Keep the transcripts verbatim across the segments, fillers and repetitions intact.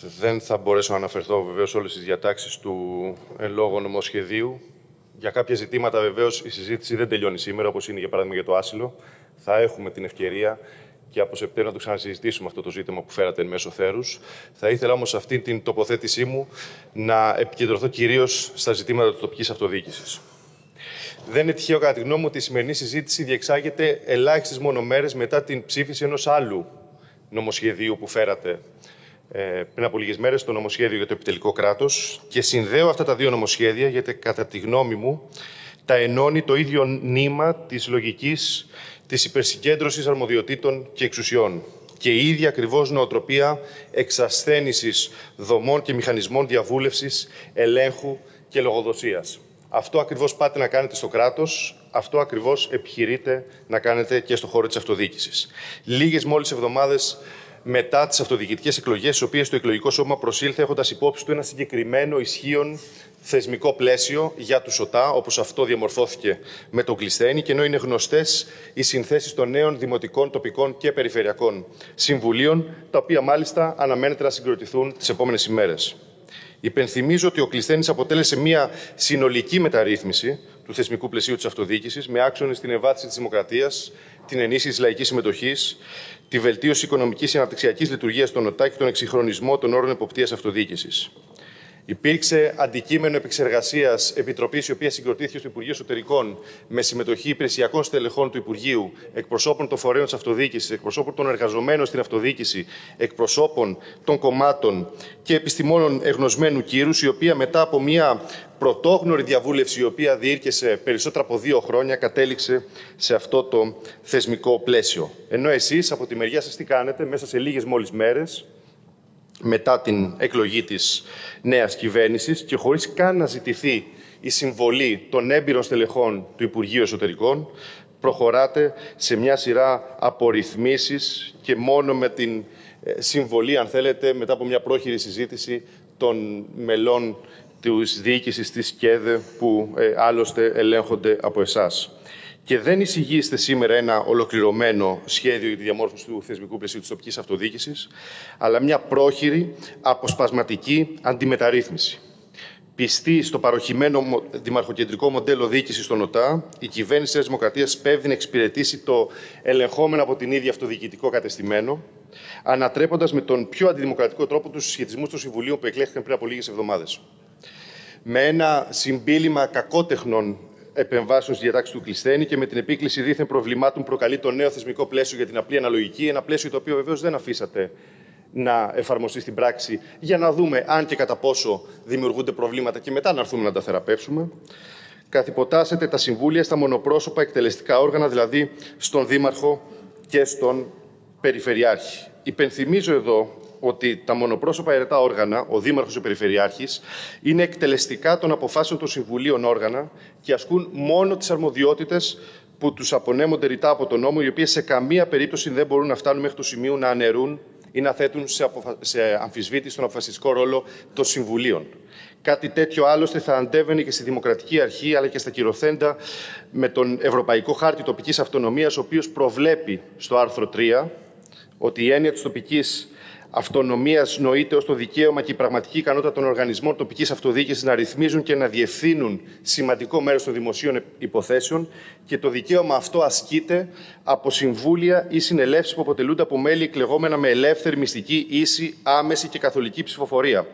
Δεν θα μπορέσω να αναφερθώ βεβαίως σε όλες τις διατάξεις του εν λόγω νομοσχεδίου. Για κάποια ζητήματα βεβαίως η συζήτηση δεν τελειώνει σήμερα, όπως είναι για παράδειγμα για το άσυλο. Θα έχουμε την ευκαιρία και από Σεπτέμβριο να το ξανασυζητήσουμε αυτό το ζήτημα που φέρατε εν μέσω θέρους. Θα ήθελα όμως σε αυτή την τοποθέτησή μου να επικεντρωθώ κυρίως στα ζητήματα της τοπικής αυτοδιοίκησης. Δεν είναι τυχαίο, κατά τη γνώμη μου, ότι η σημερινή συζήτηση διεξάγεται ελάχιστες μόνο μέρες μετά την ψήφιση ενός άλλου νομοσχεδίου που φέρατε ε, πριν από λίγες μέρες, το νομοσχέδιο για το επιτελικό κράτος. Και συνδέω αυτά τα δύο νομοσχέδια γιατί, κατά τη γνώμη μου, τα ενώνει το ίδιο νήμα της λογικής της υπερσυγκέντρωσης αρμοδιοτήτων και εξουσιών και η ίδια ακριβώς νοοτροπία εξασθένησης δομών και μηχανισμών διαβούλευσης, ελέγχου και λογοδοσίας. Αυτό ακριβώς πάτε να κάνετε στο κράτος, αυτό ακριβώς επιχειρείτε να κάνετε και στον χώρο της αυτοδιοίκησης. Λίγες μόλις εβδομάδες μετά τις αυτοδιοικητικές εκλογές, στις οποίες το εκλογικό σώμα προσήλθε έχοντας υπόψη του ένα συγκεκριμένο ισχύον θεσμικό πλαίσιο για τους ΟΤΑ, όπως αυτό διαμορφώθηκε με τον Κλεισθένη, και ενώ είναι γνωστές οι συνθέσεις των νέων δημοτικών, τοπικών και περιφερειακών συμβουλίων, τα οποία μάλιστα αναμένεται να συγκροτηθούν τις επόμενες ημέρες. Υπενθυμίζω ότι ο Κλεισθένης αποτέλεσε μια συνολική μεταρρύθμιση του θεσμικού πλαισίου της αυτοδιοίκησης, με άξονες την ευάθυνση της δημοκρατίας, την ενίσχυση της λαϊκής συμμετοχής, τη βελτίωση οικονομικής και αναπτυξιακής λειτουργίας των ΟΤΑ και τον εξυγχρονισμό των όρων εποπτείας αυτοδιοίκησης. Υπήρξε αντικείμενο επεξεργασίας επιτροπής, η οποία συγκροτήθηκε στο Υπουργείο Εσωτερικών με συμμετοχή υπηρεσιακών στελεχών του Υπουργείου, εκπροσώπων των φορέων της αυτοδιοίκησης, εκπροσώπων των εργαζομένων στην αυτοδιοίκηση, εκπροσώπων των κομμάτων και επιστημόνων εγνωσμένου κύρους, η οποία μετά από μια πρωτόγνωρη διαβούλευση, η οποία διήρκεσε περισσότερα από δύο χρόνια, κατέληξε σε αυτό το θεσμικό πλαίσιο. Ενώ εσείς από τη μεριά σας τι κάνετε μέσα σε λίγες μόλις μέρες, μετά την εκλογή της νέας κυβέρνησης και χωρίς καν να ζητηθεί η συμβολή των έμπειρων στελεχών του Υπουργείου Εσωτερικών, προχωράτε σε μια σειρά απορριθμίσεις και μόνο με την συμβολή, αν θέλετε, μετά από μια πρόχειρη συζήτηση των μελών της διοίκησης της ΚΕΔΕ, που ε, άλλωστε ελέγχονται από εσάς. Και δεν εισηγείστε σήμερα ένα ολοκληρωμένο σχέδιο για τη διαμόρφωση του θεσμικού πλαισίου της τοπικής αυτοδιοίκησης, αλλά μια πρόχειρη, αποσπασματική αντιμεταρρύθμιση. Πιστή στο παροχημένο δημαρχοκεντρικό μοντέλο διοίκησης των ΟΤΑ, η κυβέρνηση της Δημοκρατίας πέβει να εξυπηρετήσει το ελεγχόμενο από την ίδια αυτοδιοικητικό κατεστημένο, ανατρέποντας με τον πιο αντιδημοκρατικό τρόπο τους συσχετισμούς των συμβουλίων που εκλέχθηκαν πριν από λίγες εβδομάδες. Με ένα συμπίλημα κακότεχνων επεμβάσεων στη διατάξη του Κλεισθένη και με την επίκληση δίθεν προβλημάτων προκαλεί το νέο θεσμικό πλαίσιο για την απλή αναλογική, ένα πλαίσιο το οποίο βεβαίως δεν αφήσατε να εφαρμοστεί στην πράξη, για να δούμε αν και κατά πόσο δημιουργούνται προβλήματα και μετά να έρθουμε να τα θεραπεύσουμε. Καθυποτάσσετε τα συμβούλια στα μονοπρόσωπα εκτελεστικά όργανα, δηλαδή στον Δήμαρχο και στον Περιφερειάρχη. Υπενθυμίζω εδώ ότι τα μονοπρόσωπα αιρετά όργανα, ο Δήμαρχος και ο Περιφερειάρχης, είναι εκτελεστικά των αποφάσεων των συμβουλίων όργανα και ασκούν μόνο τις αρμοδιότητες που τους απονέμονται ρητά από τον νόμο, οι οποίες σε καμία περίπτωση δεν μπορούν να φτάνουν μέχρι το σημείο να αναιρούν ή να θέτουν σε, αποφα... σε αμφισβήτηση τον αποφασιστικό ρόλο των συμβουλίων. Κάτι τέτοιο άλλωστε θα αντέβαινε και στη Δημοκρατική Αρχή, αλλά και στα κυρωθέντα με τον Ευρωπαϊκό Χάρτη Τοπικής Αυτονομίας, ο οποίος προβλέπει στο άρθρο τρία ότι η έννοια της τοπικής αυτονομίας νοείται ως το δικαίωμα και η πραγματική ικανότητα των οργανισμών τοπικής αυτοδιοίκησης να ρυθμίζουν και να διευθύνουν σημαντικό μέρος των δημοσίων υποθέσεων, και το δικαίωμα αυτό ασκείται από συμβούλια ή συνελεύσεις που αποτελούνται από μέλη εκλεγόμενα με ελεύθερη, μυστική, ίση, άμεση και καθολική ψηφοφορία.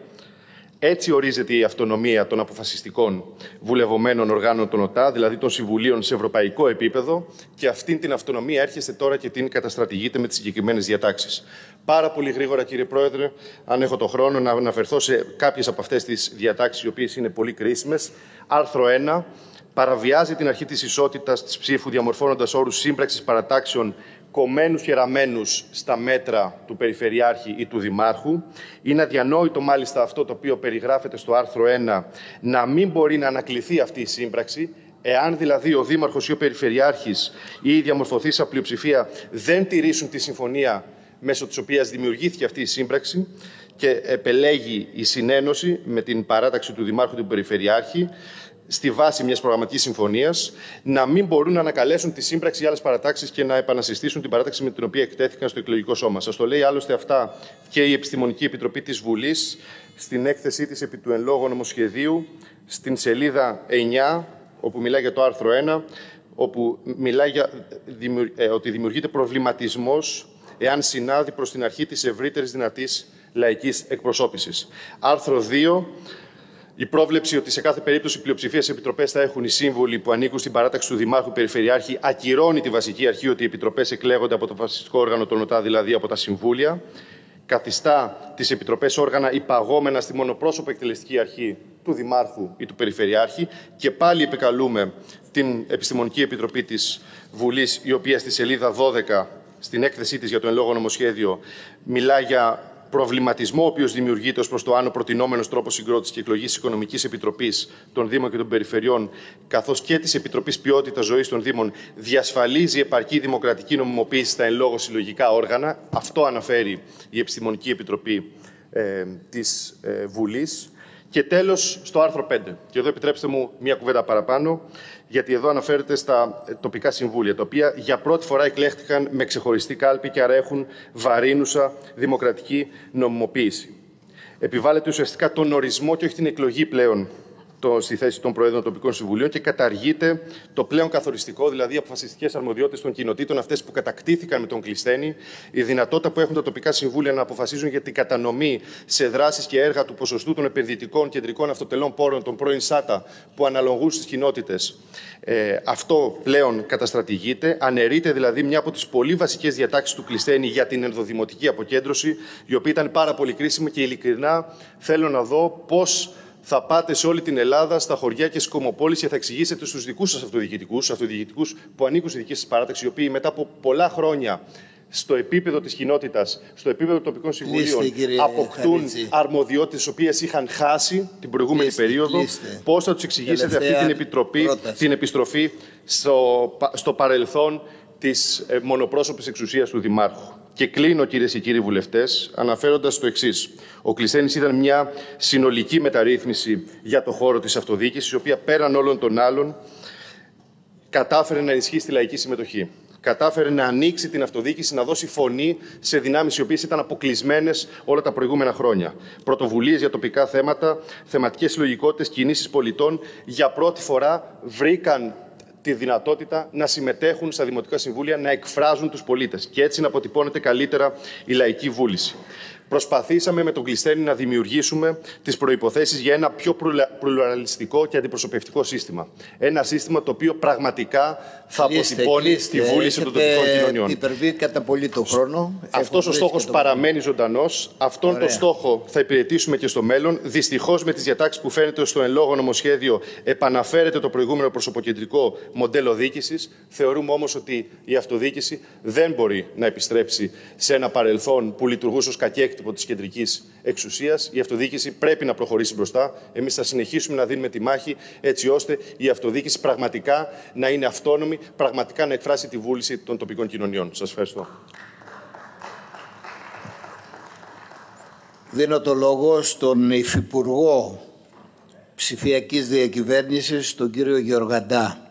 Έτσι ορίζεται η αυτονομία των αποφασιστικών βουλευωμένων οργάνων των ΟΤΑ, δηλαδή των συμβουλίων σε ευρωπαϊκό επίπεδο, και αυτήν την αυτονομία έρχεστε τώρα και την καταστρατηγείτε με τις συγκεκριμένες διατάξεις. Πάρα πολύ γρήγορα, κύριε Πρόεδρε, αν έχω το χρόνο, να αναφερθώ σε κάποιες από αυτές τις διατάξεις, οι οποίες είναι πολύ κρίσιμες. Άρθρο ένα. Παραβιάζει την αρχή της ισότητας της ψήφου, διαμορφώνοντας όρους σύμπραξης παρατάξεων κομμένους και ραμμένους στα μέτρα του Περιφερειάρχη ή του Δημάρχου. Είναι αδιανόητο μάλιστα αυτό το οποίο περιγράφεται στο άρθρο ένα, να μην μπορεί να ανακληθεί αυτή η σύμπραξη, εάν δηλαδή ο Δήμαρχος ή ο Περιφερειάρχης ή η διαμορφωθήσα πλειοψηφία δεν τηρήσουν τη συμφωνία μέσω της οποίας δημιουργήθηκε αυτή η σύμπραξη και επελέγει η συνένωση με την παράταξη του Δημάρχου ή του Περιφερειάρχη, στη βάση μιας προγραμματικής συμφωνίας, να μην μπορούν να ανακαλέσουν τη σύμπραξη ή άλλες παρατάξεις και να επανασυστήσουν την παράταξη με την οποία εκτέθηκαν στο εκλογικό σώμα. Σας το λέει άλλωστε αυτά και η Επιστημονική Επιτροπή της Βουλής στην έκθεσή της επί του εν λόγω νομοσχεδίου, στην σελίδα εννιά, όπου μιλάει για το άρθρο ένα, όπου μιλάει για ε, ότι δημιουργείται προβληματισμός εάν συνάδει προς την αρχή της ευρύτερης δυνατής λαϊκής εκπροσώπησης. Άρθρο δύο. Η πρόβλεψη ότι σε κάθε περίπτωση πλειοψηφία σε επιτροπές θα έχουν οι σύμβουλοι που ανήκουν στην παράταξη του Δημάρχου Περιφερειάρχη ακυρώνει τη βασική αρχή ότι οι επιτροπές εκλέγονται από το φασιστικό όργανο των ΟΤΑ, δηλαδή από τα συμβούλια. Καθιστά τις επιτροπές όργανα υπαγόμενα στη μονοπρόσωπο εκτελεστική αρχή του Δημάρχου ή του Περιφερειάρχη. Και πάλι επικαλούμε την Επιστημονική Επιτροπή της Βουλής, η οποία στη σελίδα δώδεκα, στην έκθεσή της για το εν λόγω νομοσχέδιο, μιλά για προβληματισμό ο οποίος δημιουργείται ως προς το άνω προτινόμενος τρόπος συγκρότησης και εκλογής της Οικονομικής Επιτροπής των Δήμων και των Περιφερειών, καθώς και της Επιτροπής Ποιότητας Ζωής των Δήμων, διασφαλίζει επαρκή δημοκρατική νομιμοποίηση στα εν λόγω συλλογικά όργανα. Αυτό αναφέρει η Επιστημονική Επιτροπή ε, της ε, Βουλής. Και τέλος, στο άρθρο πέντε. Και εδώ επιτρέψτε μου μία κουβέντα παραπάνω, γιατί εδώ αναφέρεται στα τοπικά συμβούλια, τα οποία για πρώτη φορά εκλέχθηκαν με ξεχωριστή κάλπη και άρα έχουν βαρύνουσα δημοκρατική νομιμοποίηση. Επιβάλλεται ουσιαστικά τον ορισμό και όχι την εκλογή πλέον το, στη θέση των Προέδρων Τοπικών Συμβουλίων και καταργείται το πλέον καθοριστικό, δηλαδή οι αποφασιστικές αρμοδιότητες των κοινοτήτων, αυτές που κατακτήθηκαν με τον Κλεισθένη, η δυνατότητα που έχουν τα τοπικά συμβούλια να αποφασίζουν για την κατανομή σε δράσεις και έργα του ποσοστού των επενδυτικών κεντρικών αυτοτελών πόρων των πρώην ΣΑΤΑ που αναλογούν στις κοινότητες. Ε, αυτό πλέον καταστρατηγείται. Αναιρείται δηλαδή μια από τις πολύ βασικές διατάξεις του Κλεισθένη για την ενδοδημοτική αποκέντρωση, η οποία ήταν πάρα πολύ κρίσιμη και ειλικρινά θέλω να δω πώς θα πάτε σε όλη την Ελλάδα, στα χωριά και στις κομμοπόλεις και θα εξηγήσετε στους δικούς σας αυτοδιοικητικούς, αυτοδιοικητικούς που ανήκουν στη δική σας παράταξη, οι οποίοι μετά από πολλά χρόνια στο επίπεδο της κοινότητας, στο επίπεδο των τοπικών συμβουλίων, κλείστε, αποκτούν Χαρίτση. αρμοδιότητες, τις οποίες είχαν χάσει την προηγούμενη κλείστε, περίοδο. Κλείστε. Πώς θα τους εξηγήσετε Τελευταία αυτή την, επιτροπή, την επιστροφή στο, στο παρελθόν της ε, μονοπρόσωπης εξουσίας του Δημάρχου. Και κλείνω, κυρίες και κύριοι βουλευτές, αναφέροντας το εξής. Ο Κλεισθένης ήταν μια συνολική μεταρρύθμιση για το χώρο της αυτοδιοίκησης, η οποία πέραν όλων των άλλων κατάφερε να ενισχύσει τη λαϊκή συμμετοχή. Κατάφερε να ανοίξει την αυτοδιοίκηση, να δώσει φωνή σε δυνάμεις οι οποίες ήταν αποκλεισμένες όλα τα προηγούμενα χρόνια. Πρωτοβουλίες για τοπικά θέματα, θεματικές συλλογικότητες, κινήσεις πολιτών για πρώτη φορά βρήκαν τη δυνατότητα να συμμετέχουν στα δημοτικά συμβούλια, να εκφράζουν τους πολίτες και έτσι να αποτυπώνεται καλύτερα η λαϊκή βούληση. Προσπαθήσαμε με τον Κλεισθένη να δημιουργήσουμε τις προϋποθέσεις για ένα πιο πλουραλιστικό και αντιπροσωπευτικό σύστημα. Ένα σύστημα το οποίο πραγματικά θα κλείστε, αποτυπώνει κλείστε, τη βούληση των τοπικών κοινωνιών. Υπερβεί κατά πολύ το χρόνο. Αυτός ο στόχος το παραμένει ζωντανός. Αυτόν Ωραία. τον στόχο θα υπηρετήσουμε και στο μέλλον. Δυστυχώς, με τις διατάξεις που φαίνεται στο εν λόγω νομοσχέδιο, επαναφέρεται το προηγούμενο προσωποκεντρικό μοντέλο διοίκησης. Θεωρούμε όμως ότι η αυτοδιοίκηση δεν μπορεί να επιστρέψει σε ένα παρελθόν που λειτουργούσε ως κακέκτυπο της κεντρικής εξουσίας. Η αυτοδιοίκηση πρέπει να προχωρήσει μπροστά. Εμείς θα συνεχίσουμε να δίνουμε τη μάχη έτσι ώστε η αυτοδιοίκηση πραγματικά να είναι αυτόνομη, πραγματικά να εκφράσει τη βούληση των τοπικών κοινωνιών. Σας ευχαριστώ. Δίνω το λόγο στον Υφυπουργό Ψηφιακής Διακυβέρνησης, τον κύριο Γεωργαντά.